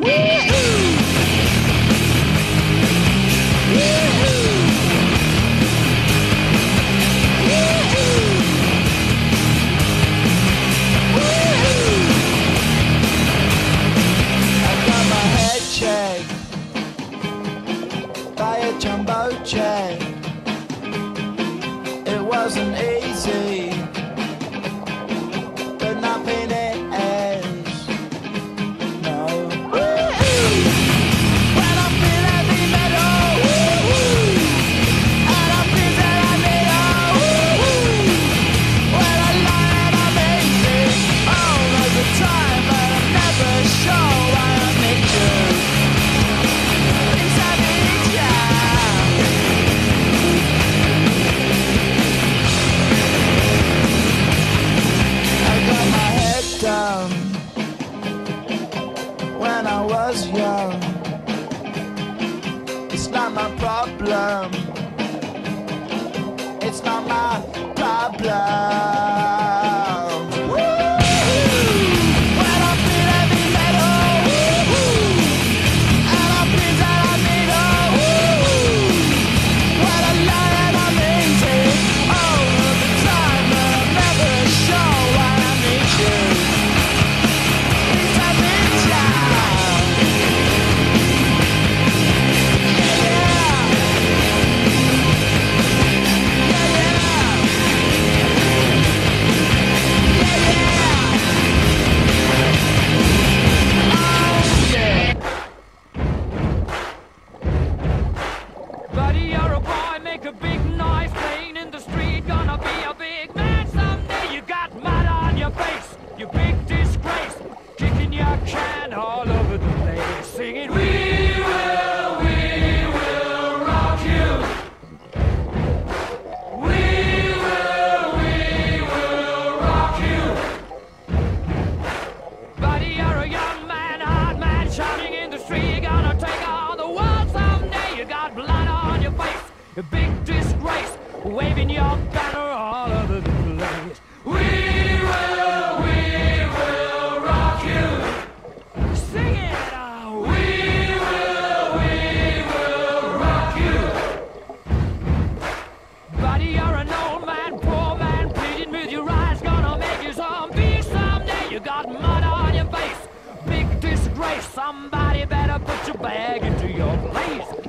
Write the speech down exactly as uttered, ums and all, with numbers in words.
Jumbo jet. It wasn't easy, but nothing is. No. Woo-hoo! When I feel heavy metal, woo-hoo! And I feel that I need a woo-hoo! When I lie and I'm easy all of the time, but I'm never sure why I need you. Down when I was young, it's not my problem, it's not my problem. A big noise playing in the street, gonna be a big man someday. You got mud on your face, you big disgrace, kicking your can all over the place, singing, we will, we will rock you. We will, we will rock you. Buddy, you're a young man, hard man, shouting in the street, gonna take on the world someday. You got blood on your face, a big disgrace, waving your banner all over the place. We will, we will rock you. Sing it out. We will, we will rock you. Buddy, you're an old man, poor man, pleading with your eyes, gonna make you zombie someday. You got mud on your face, big disgrace. Somebody better put your bag into your place.